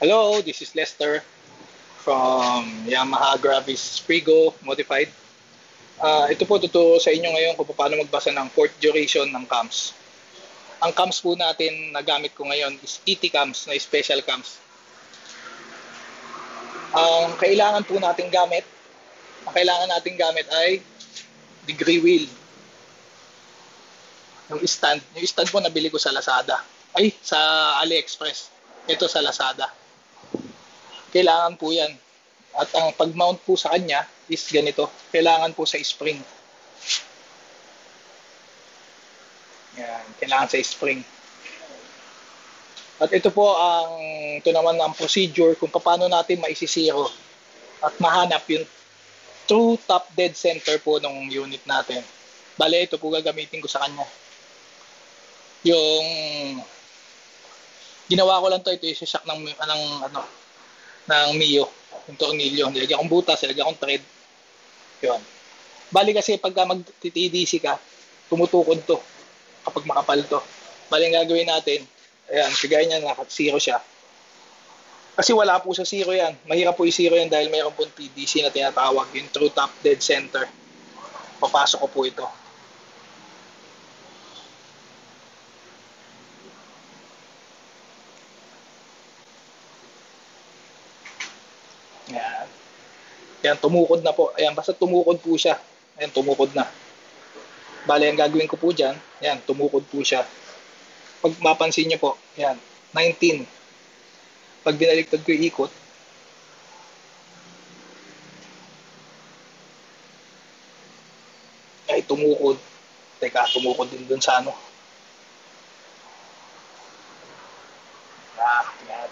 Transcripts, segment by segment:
Hello, this is Lester from Yamaha Gravis Frigo Modified. Ito po tuturo sa inyo ngayon kung paano magbasa ng port duration ng cams. Ang cams po natin na gamit ko ngayon is ET cams na special cams. Ang kailangan nating gamit ay degree wheel. Yung stand po nabili ko sa Lazada. Sa AliExpress. Ito sa Lazada. Kailangan po yan. At ang pag-mount po sa kanya is ganito. Kailangan po sa spring. Yan, kailangan sa spring. At ito naman ang procedure kung paano natin maisisiro at mahanap yung true top dead center po ng unit natin. Bale, ito po gagamitin ko sa kanya. Yung ginawa ko lang ito isa-shock ng Mio, yung tornilyo. Nilagyan kong butas, nilagyan kong thread. Yun. Bali kasi pagka mag-TDC ka, tumutukod to kapag makapal to. Bali ang gagawin natin, ayan, sigay niya, naka-zero siya. Kasi wala po sa zero yan. Mahirap po i-zero yan dahil mayroon po TDC na tinatawag, yung true top dead center. Papasok ko po ito. Ayan. Ayan, tumukod na po. Ayan, basta tumukod po siya. Ayan, tumukod na. Bale, ang gagawin ko po dyan, ayan, tumukod po siya. Pag mapansin nyo po, ayan, 19. Pag binaligtad ko yung ikot, ay tumukod. Teka, tumukod din dun sa ano. Ayan.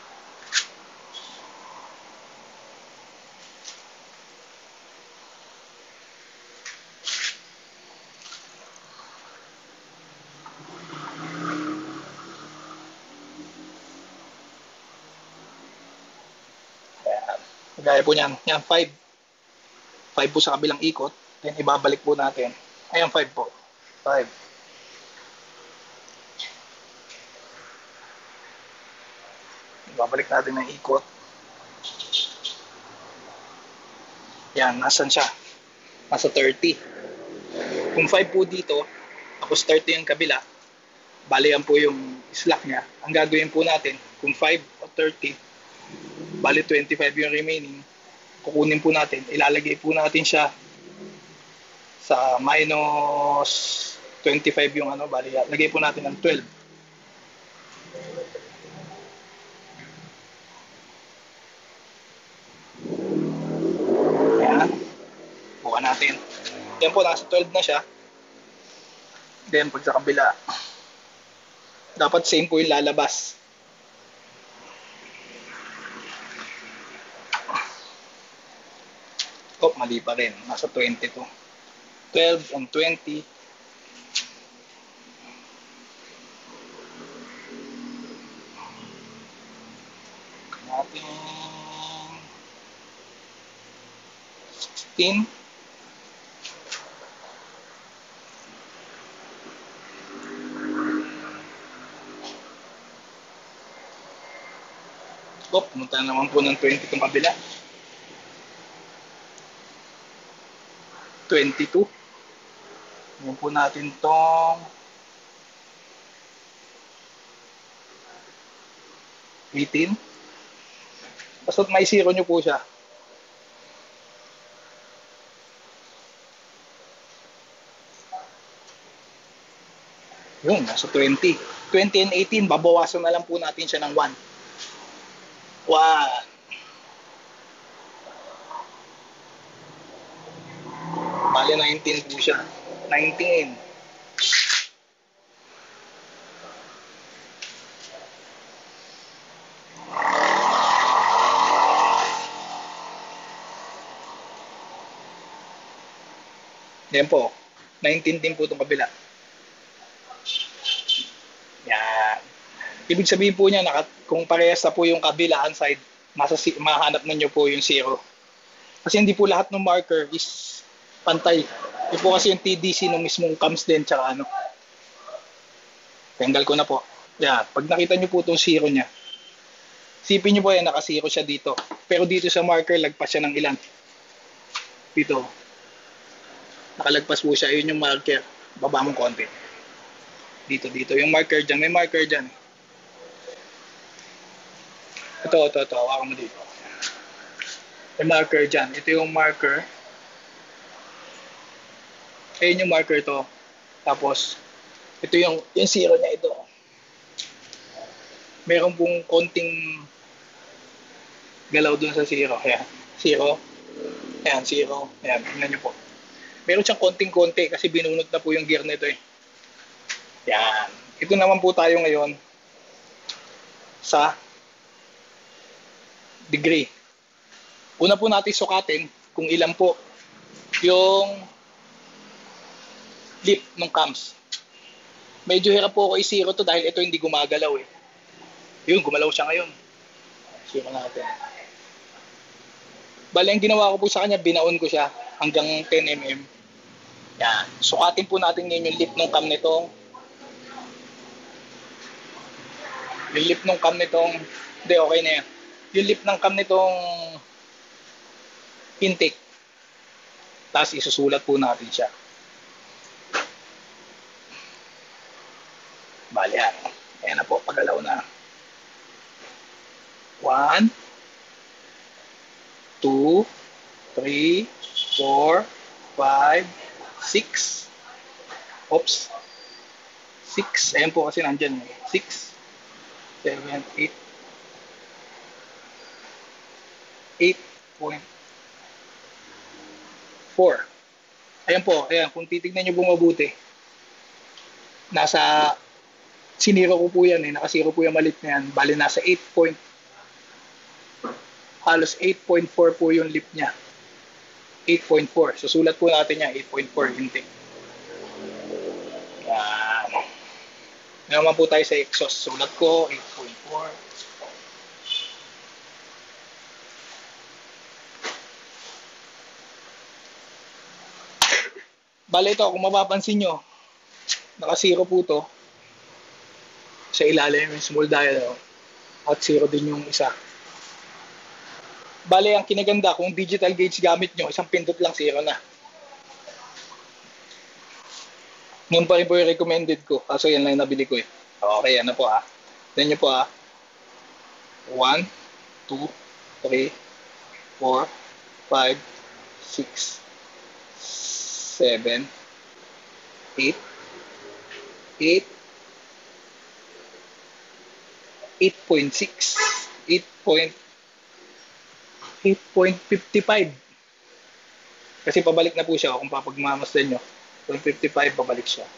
Gaya po niyan. Yan, 5. 5 po sa kabilang ikot. Then, ibabalik po natin. Ayan, 5 po. 5. Ibabalik natin ng ikot. Yan, nasan siya? Nasa 30. Kung 5 po dito, tapos 30 yung kabila, bali yan po yung slack niya. Ang gagawin po natin, kung 5 o 30, bali 25 yung remaining, kukunin po natin, ilalagay po natin siya sa minus 25 yung bali lagay po natin ng 12. Ayan, buka natin. Yan po, nasa 12 na siya. Then pag sa kabila, dapat same po yung lalabas. Mali pa rin. Nasa 22. 12 and 20. Natin 16. Pumunta naman po ng 20 itong kabila. 22. Ngayon po natin tong 18. Basta may zero nyo po siya. Yun, nasa 20. 20 and 18, babawasan na lang po natin siya ng 1. 1. Bali 19 po siya. 19. Yan po. 19 din po itong kabila. Yan. Ibig sabihin po niya, kung parehas na po yung kabilaan side, mahanap na nyo po yung zero. Kasi hindi po lahat ng marker is pantay. Ito po kasi yung TDC ng mismong cams din, tsaka tanggal ko na po. Yan, pag nakita nyo po itong zero nya, Sipin nyo po yan, nakasiro siya dito. Pero dito sa marker, lagpas siya ng ilan. Dito. Nakalagpas po siya. Yun yung marker. Baba mong konti. Dito. Yung marker dyan. May marker dyan. Ito. Hawakan mo dito. May marker dyan. Ito yung marker. Ayun yung marker to. Tapos, ito yung zero niya ito. Meron pong konting galaw dun sa zero. Ayan. Zero. Ayan, zero. Ayan, tingnan nyo po. Meron siyang konting-konti kasi binunot na po yung gear nito eh. Yan. Ito naman po tayo ngayon sa degree. Una po natin sukatin kung ilan po yung lip ng cams. Medyo hirap po ako i-zero to dahil ito hindi gumagalaw eh. Yun, gumalaw siya ngayon. Zero natin. Bale, ang ginawa ko po sa kanya, binaon ko siya hanggang 10 mm. Yan. Sukatin po natin ngayon yung lip ng cam nitong hindi, okay na yan. Yung lip ng cam nitong intake. Tapos isusulat po natin siya. Bale yan. Ayan na po, pagalaw na. 1, 2, 3, 4, 5, 6. Oops. 6. Ayan po kasi nandyan. 6, 7, 8. 8.4. Ayan po. Ayan. Kung titignan nyo bumabuti, nasa siniro ko po yan eh. Nakasiro po yung malit na yan. Bali nasa 8. Halos 8.4 po yung lip niya. 8.4. Susulat po natin niya 8.4 intake. Yan. Naman po tayo sa exhaust. Sulat ko 8.4. Bale ito, kung mapapansin nyo, naka-zero po to sa ilalim yung small dial at zero din yung isa. Bale, ang kinaganda, kung digital gauge gamit nyo, isang pindot lang, zero na. Ngayon pa rin po yung recommended ko. Kaso yan lang yung nabili ko eh. Okay, yan na po ah. Tignan nyo po ah. 1, 2, 3, 4, 5, 6, 7, 8, 8.6, 8.55. Kasi pabalik na po siya kung papagmamasdan nyo. 0.55 pabalik siya.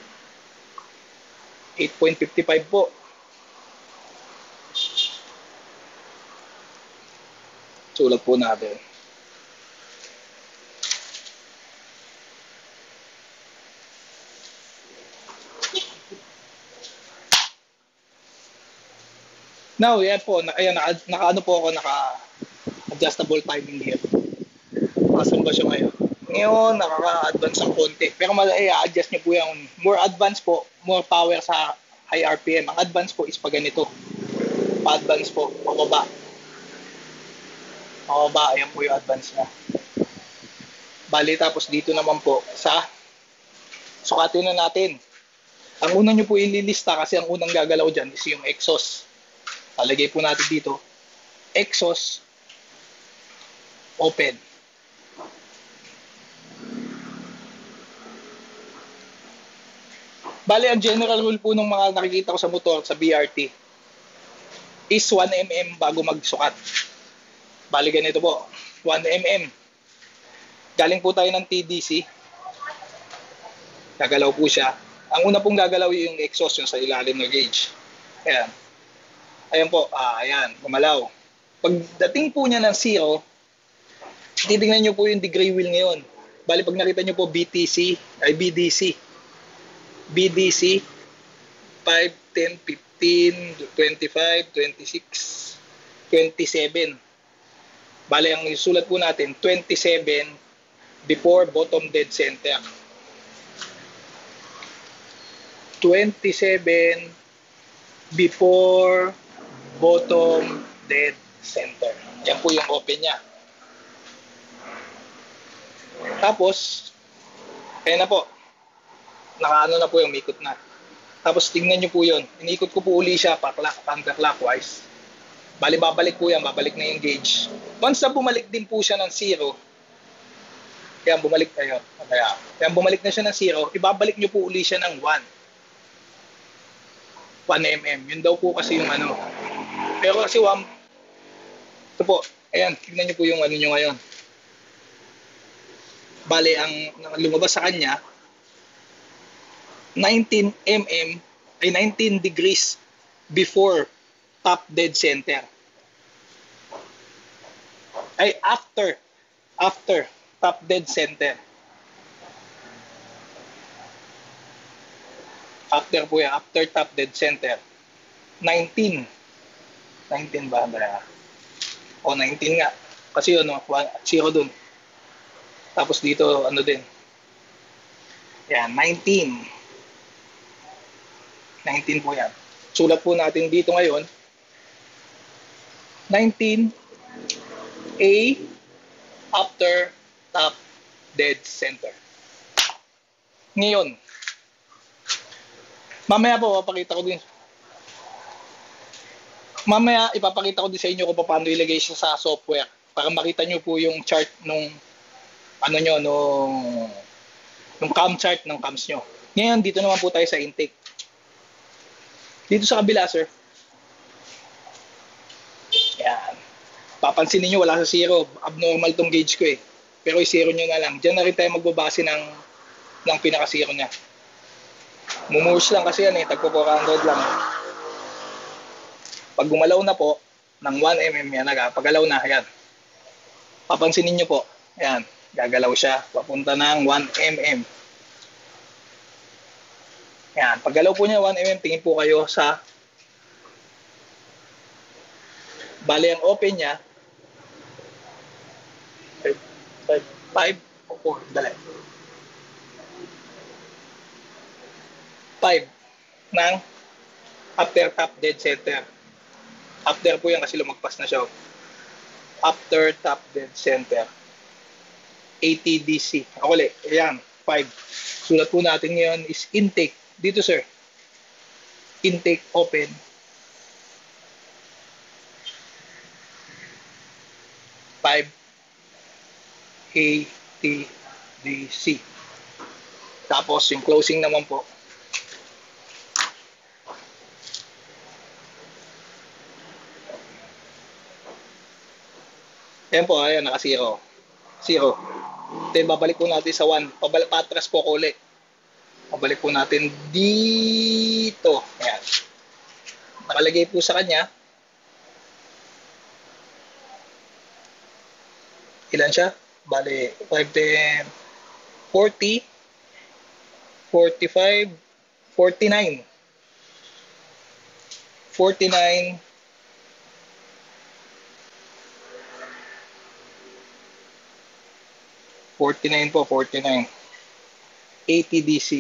8.55 po. Sulat po natin. Now, yan po. Ayan, naka-ano po ako, naka-adjustable timing gear. Asan ba siya ngayon? Ngayon, nakaka-advance ang konti. Pero i-adjust nyo po yung more advance po, more power sa high RPM. Ang advance po is pa ganito. Pa-advance po, pababa. Pababa, ayan po yung advance niya. Bali, tapos dito naman po sa sukatin na natin. Ang una nyo po ililista kasi ang unang gagalaw dyan is yung exhaust. Talagay po natin dito, exhaust, open. Bale, ang general rule po ng mga nakikita ko sa motor, sa BRT, is 1 mm bago magsukat. Bale, ganito po, 1 mm. Galing po tayo ng TDC. Gagalaw po siya. Ang una pong gagalaw yung exhaust, yung sa ilalim na gauge. Ayan. Ayan po, ayan, gumalaw. Pagdating po niya ng zero, titignan nyo po yung degree wheel ngayon. Bali, pag nakita nyo po BDC, 5, 10, 15, 25, 26, 27. Bali, ang isulat po natin, 27 before bottom dead center. 27 before bottom dead center. Yan po yung open niya. Tapos, kaya na po. Nakaano na po yung umikot na. Tapos tingnan nyo po yun. Inikot ko po uli siya counterclockwise. Bali, babalik po yan. Babalik na yung gauge. Once na bumalik din po siya ng 0, kaya bumalik tayo. Kaya bumalik na siya ng 0, ibabalik nyo po uli siya ng 1 mm. Yun daw po kasi yung ano. Pero kasi ito po, ayan, tignan nyo po yung ano nyo ngayon. Bali, ang lumabas sa kanya, 19 mm, ay 19 degrees before top dead center. Ay, after top dead center. After po yan, after top dead center. 19 ba? O 19 nga. Kasi yun, 0 dun. Tapos dito, ano din. Yan, 19 po yan. Sulat po natin dito ngayon. 19 A after top dead center. Ngayon, mamaya ipapakita ko din sa inyo kung paano ilagay siya sa software para makita nyo po yung chart nung cam chart ng cams nyo. Ngayon, dito naman po tayo sa intake. Dito sa kabila, sir. Yan. Papansinin nyo, wala sa 0. Abnormal tong gauge ko eh. Pero i-0 nyo na lang. Diyan na rin tayo magbabase ng pinaka-0 niya. Mumush lang kasi yan eh. Tagpo 400 lang. Pag gumalaw na po, ng 1 mm yan. Pag galaw na, yan. Papansinin nyo po. Yan. Gagalaw siya. Papunta ng 1 mm. Yan. Pag galaw po niya 1 mm, tingin po kayo sa bali ang open niya 5 o 4. Dali. 5 ng after top dead center. After po yan kasi lumagpas na siya. After top dead center. 80 DC. Uli. Ayan. 5. Sulat po natin ngayon is intake. Dito, sir. Intake open. 5 ATDC. Tapos yung closing naman po. Ayan po, ayan, naka-0. 0. Then babalik po natin sa 1. Patras po ko ulit. Babalik po natin dito. Ayan. Nakalagay po sa kanya. Ilan siya? Bale, 5, 10, 40, 45, 49. 49, 49 po, 49. 80 DC.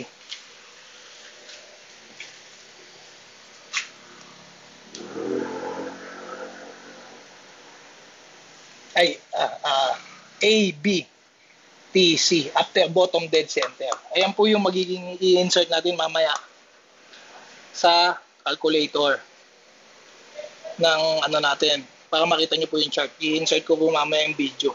Ay, AB TC after bottom dead center. Ayan po yung magiging i-insert natin mamaya sa calculator ng ano natin para makita nyo po yung chart. I-insert ko po mamaya yung video.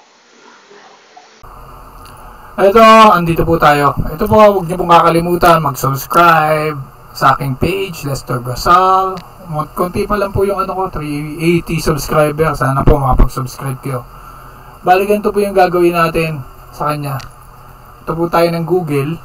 Ito, andito po tayo. Ito po, huwag niyo pong kakalimutan mag-subscribe sa aking page, Lester Grasal. Konti pa lang po yung ano ko, 380 subscriber. Sana po makapag-subscribe kayo. Bali, ganito po yung gagawin natin sa kanya. Ito po tayo ng Google.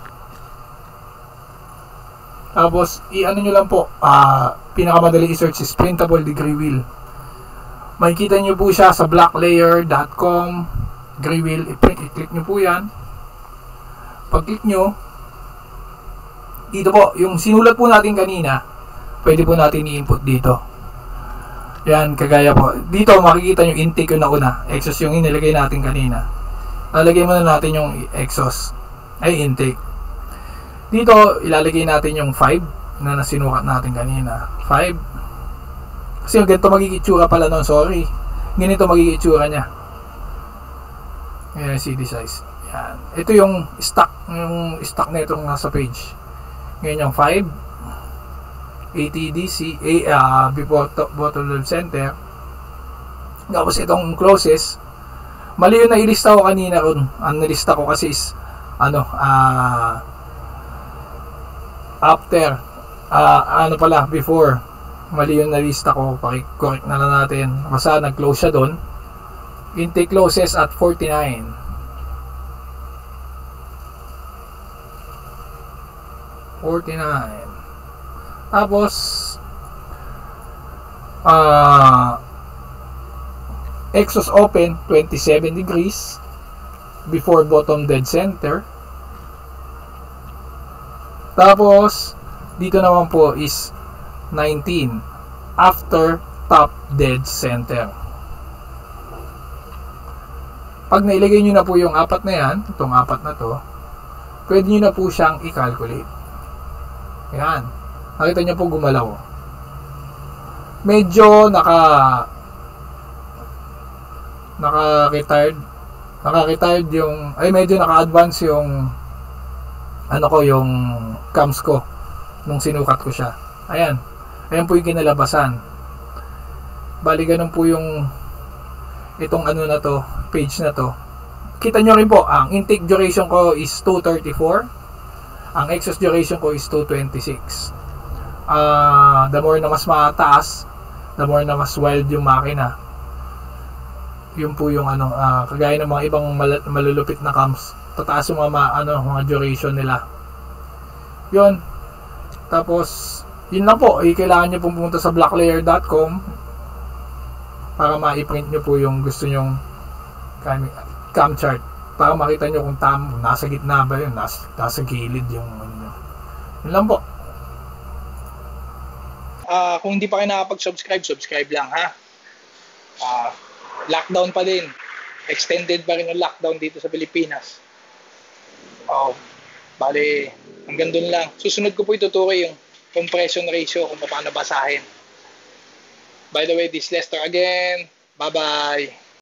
Tapos, i-ano nyo lang po, pinakamadali i-search is printable degree wheel. Makikita nyo po siya sa blacklayer.com degree wheel. I-click nyo po yan. Pag-click nyo, dito po, yung sinulat po natin kanina, pwede po natin i-input dito. Yan, kagaya po. Dito makikita nyo intake yung nauna. Exhaust yung inilagay natin kanina. Lalagay muna natin yung exhaust. Ay, intake. Dito, ilalagay natin yung 5 na nasinukat natin kanina. 5. Kasi ganito magiging itsura pala nun, sorry. Ganito magiging itsura niya. Ayan, CD size. Yan. Ito yung stock na itong nasa page. Ngayon yung 5 ATDC before bottle center. Tapos itong closes, mali yung nailista ko kanina ron. Ang nilista ko kasi is after before. Mali yung nalista ko, correct na lang natin. Basta nag-close siya doon. Intake closes at 49. Tapos exhaust open 27 degrees before bottom dead center. Tapos dito naman po is 19 after top dead center. Pag nailagay nyo na po yung apat na yan, itong apat na to, pwede nyo na po siyang i-calculate. Ayan. Nakita nyo po gumalaw. Medyo naka-retired yung, medyo naka-advance yung yung cams ko nung sinukat ko siya. Ayan. Ayan po yung kinalabasan. Bali ganun po yung itong na to, page na to. Kita nyo rin po, ang intake duration ko is 234. Ang exhaust duration ko is 226. The more na mas mataas, the more na mas wild yung makina. Yun po yung kagaya ng mga ibang malulupit na cams. Tataas yung mga duration nila. Yun. Tapos, yun lang po. Kailangan nyo pumunta sa blacklayer.com para ma-print nyo po yung gusto nyong cam chart. Para makita nyo kung nasa gitna ba yun, nasa gilid yung yun lang po. Kung hindi pa kayo nakapag-subscribe, subscribe lang ha. Lockdown pa din. Extended pa rin yung lockdown dito sa Pilipinas. Bale, hanggang dun lang. Susunod ko po ituturo yung compression ratio kung paano basahin. By the way, this is Lester again. Bye-bye.